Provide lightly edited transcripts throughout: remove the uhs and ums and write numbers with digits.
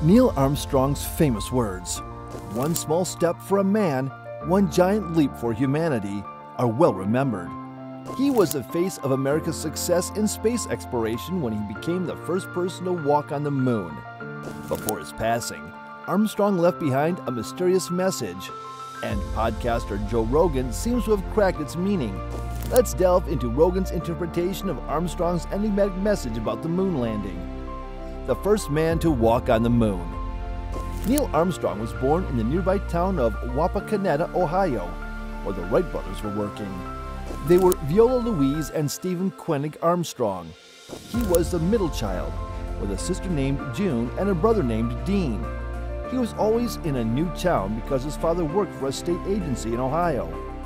Neil Armstrong's famous words, "One small step for a man, one giant leap for humanity," are well remembered. He was the face of America's success in space exploration when he became the first person to walk on the moon. Before his passing, Armstrong left behind a mysterious message, and podcaster Joe Rogan seems to have cracked its meaning. Let's delve into Rogan's interpretation of Armstrong's enigmatic message about the moon landing. The first man to walk on the moon. Neil Armstrong was born in the nearby town of Wapakoneta, Ohio, where the Wright brothers were working. They were Viola Louise and Stephen Koenig Armstrong. He was the middle child, with a sister named June and a brother named Dean. He was always in a new town because his father worked for a state agency in Ohio.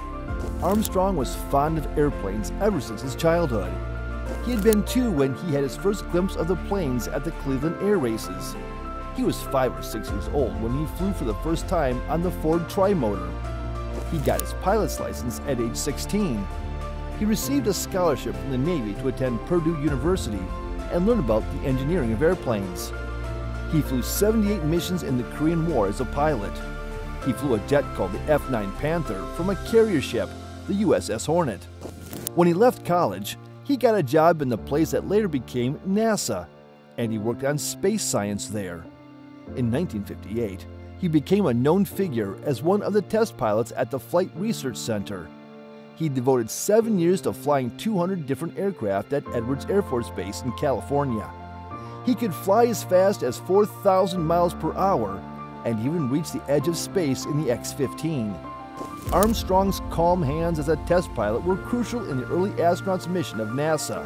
Armstrong was fond of airplanes ever since his childhood. He had been 2 when he had his first glimpse of the planes at the Cleveland Air Races. He was 5 or 6 years old when he flew for the first time on the Ford Trimotor. He got his pilot's license at age 16. He received a scholarship from the Navy to attend Purdue University and learn about the engineering of airplanes. He flew 78 missions in the Korean War as a pilot. He flew a jet called the F-9 Panther from a carrier ship, the USS Hornet. When he left college, he got a job in the place that later became NASA, and he worked on space science there. In 1958, he became a known figure as one of the test pilots at the Flight Research Center. He devoted 7 years to flying 200 different aircraft at Edwards Air Force Base in California. He could fly as fast as 4,000 miles per hour and even reach the edge of space in the X-15. Armstrong's calm hands as a test pilot were crucial in the early astronauts' mission of NASA.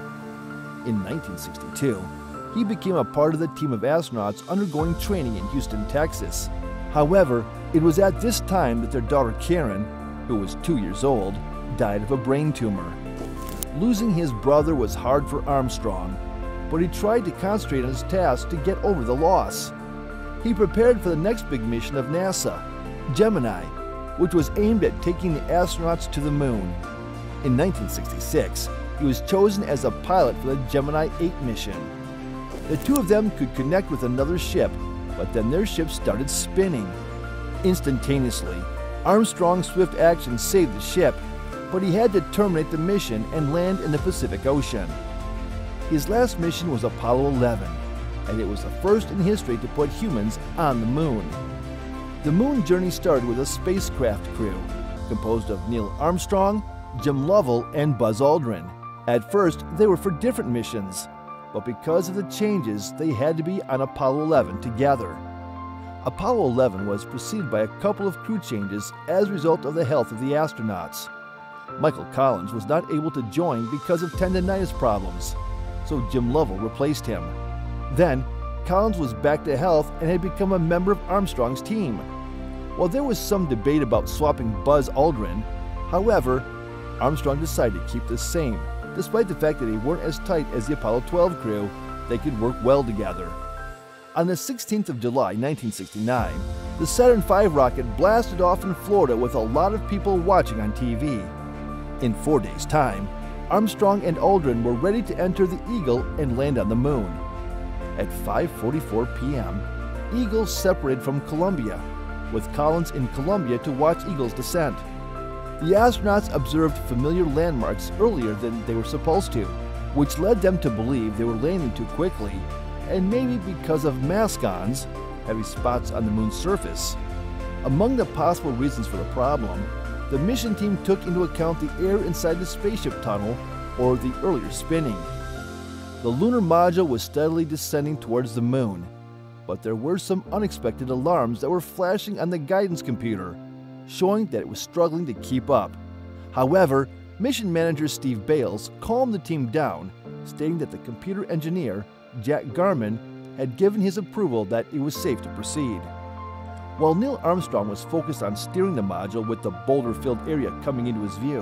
In 1962, he became a part of the team of astronauts undergoing training in Houston, Texas. However, it was at this time that their daughter Karen, who was 2 years old, died of a brain tumor. Losing his brother was hard for Armstrong, but he tried to concentrate on his task to get over the loss. He prepared for the next big mission of NASA, Gemini, which was aimed at taking the astronauts to the moon. In 1966, he was chosen as a pilot for the Gemini 8 mission. The 2 of them could connect with another ship, but then their ship started spinning. Instantaneously, Armstrong's swift action saved the ship, but he had to terminate the mission and land in the Pacific Ocean. His last mission was Apollo 11, and it was the first in history to put humans on the moon. The moon journey started with a spacecraft crew, composed of Neil Armstrong, Jim Lovell, and Buzz Aldrin. At first, they were for different missions, but because of the changes, they had to be on Apollo 11 together. Apollo 11 was preceded by a couple of crew changes as a result of the health of the astronauts. Michael Collins was not able to join because of tendinitis problems, so Jim Lovell replaced him. Then, Collins was back to health and had become a member of Armstrong's team. While there was some debate about swapping Buzz Aldrin, however, Armstrong decided to keep the same. Despite the fact that they weren't as tight as the Apollo 12 crew, they could work well together. On the 16th of July, 1969, the Saturn V rocket blasted off in Florida with a lot of people watching on TV. In 4 days' time, Armstrong and Aldrin were ready to enter the Eagle and land on the moon. At 5:44 p.m., Eagle separated from Columbia, with Collins in Columbia to watch Eagle's descent. The astronauts observed familiar landmarks earlier than they were supposed to, which led them to believe they were landing too quickly, and maybe because of mascons, heavy spots on the moon's surface. Among the possible reasons for the problem, the mission team took into account the air inside the spaceship tunnel, or the earlier spinning. The lunar module was steadily descending towards the moon, but there were some unexpected alarms that were flashing on the guidance computer, showing that it was struggling to keep up. However, mission manager Steve Bales calmed the team down, stating that the computer engineer, Jack Garman, had given his approval that it was safe to proceed. While Neil Armstrong was focused on steering the module with the boulder-filled area coming into his view,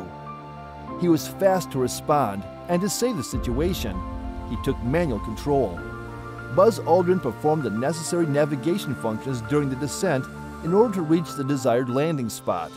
he was fast to respond, and to save the situation, he took manual control. Buzz Aldrin performed the necessary navigation functions during the descent in order to reach the desired landing spot.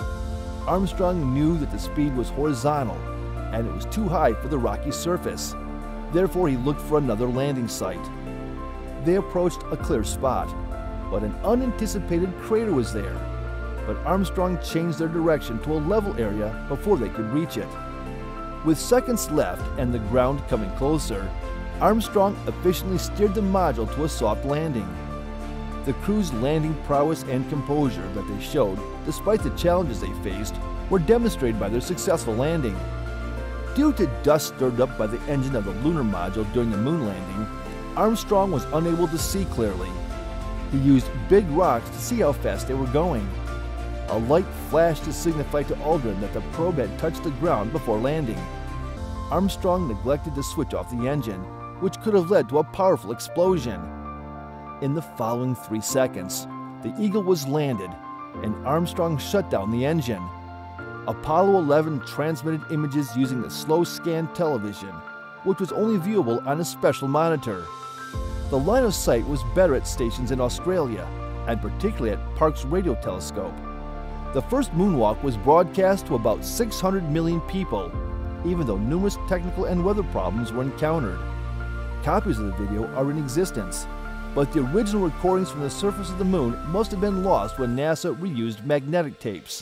Armstrong knew that the speed was horizontal, and it was too high for the rocky surface. Therefore, he looked for another landing site. They approached a clear spot, but an unanticipated crater was there. But Armstrong changed their direction to a level area before they could reach it. With seconds left and the ground coming closer, Armstrong efficiently steered the module to a soft landing. The crew's landing prowess and composure that they showed, despite the challenges they faced, were demonstrated by their successful landing. Due to dust stirred up by the engine of the lunar module during the moon landing, Armstrong was unable to see clearly. He used big rocks to see how fast they were going. A light flashed to signify to Aldrin that the probe had touched the ground before landing. Armstrong neglected to switch off the engine, which could have led to a powerful explosion. In the following 3 seconds, the Eagle was landed, and Armstrong shut down the engine. Apollo 11 transmitted images using the slow scan television, which was only viewable on a special monitor. The line of sight was better at stations in Australia, and particularly at Parkes Radio Telescope. The first moonwalk was broadcast to about 600 million people, even though numerous technical and weather problems were encountered. Copies of the video are in existence, but the original recordings from the surface of the moon must have been lost when NASA reused magnetic tapes.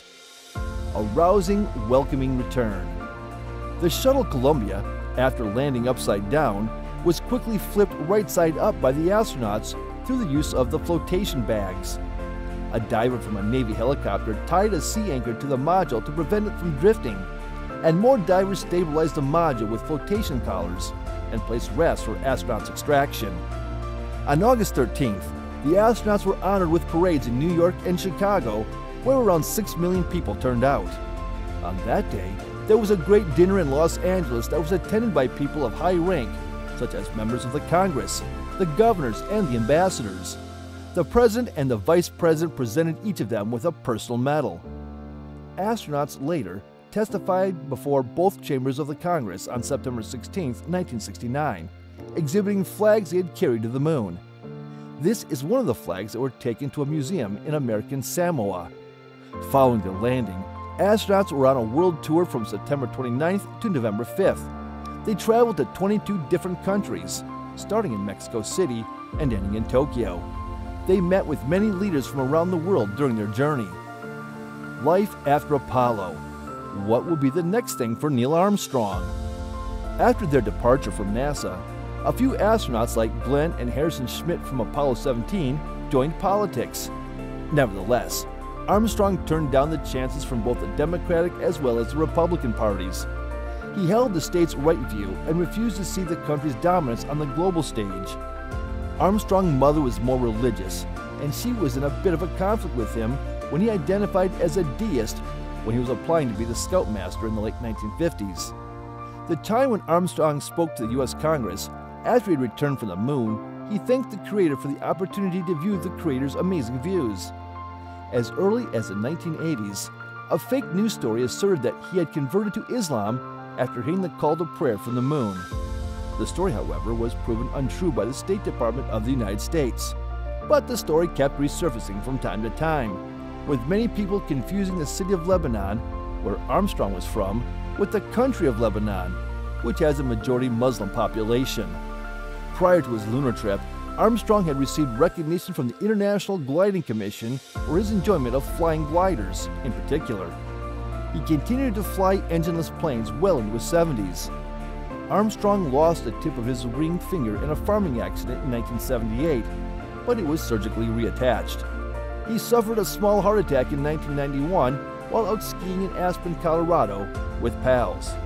A rousing, welcoming return. The shuttle Columbia, after landing upside down, was quickly flipped right side up by the astronauts through the use of the flotation bags. A diver from a Navy helicopter tied a sea anchor to the module to prevent it from drifting, and more divers stabilized the module with flotation collars and placed rafts for astronauts' extraction. On August 13th, the astronauts were honored with parades in New York and Chicago, where around 6 million people turned out. On that day, there was a great dinner in Los Angeles that was attended by people of high rank, such as members of the Congress, the governors, and the ambassadors. The president and the vice president presented each of them with a personal medal. Astronauts later testified before both chambers of the Congress on September 16, 1969, exhibiting flags they had carried to the moon. This is one of the flags that were taken to a museum in American Samoa. Following their landing, astronauts were on a world tour from September 29th to November 5th. They traveled to 22 different countries, starting in Mexico City and ending in Tokyo. They met with many leaders from around the world during their journey. Life after Apollo. What will be the next thing for Neil Armstrong? After their departure from NASA, a few astronauts like Glenn and Harrison Schmitt from Apollo 17 joined politics. Nevertheless, Armstrong turned down the chances from both the Democratic as well as the Republican parties. He held the states' right view and refused to see the country's dominance on the global stage. Armstrong's mother was more religious, and she was in a bit of a conflict with him when he identified as a deist when he was applying to be the scoutmaster in the late 1950s. The time when Armstrong spoke to the U.S. Congress after he had returned from the moon, he thanked the Creator for the opportunity to view the Creator's amazing views. As early as the 1980s, a fake news story asserted that he had converted to Islam after hearing the call to prayer from the moon. The story, however, was proven untrue by the State Department of the United States. But the story kept resurfacing from time to time, with many people confusing the city of Lebanon, where Armstrong was from, with the country of Lebanon, which has a majority Muslim population. Prior to his lunar trip, Armstrong had received recognition from the International Gliding Commission for his enjoyment of flying gliders, in particular. He continued to fly engineless planes well into his 70s. Armstrong lost the tip of his ringed finger in a farming accident in 1978, but it was surgically reattached. He suffered a small heart attack in 1991 while out skiing in Aspen, Colorado with pals.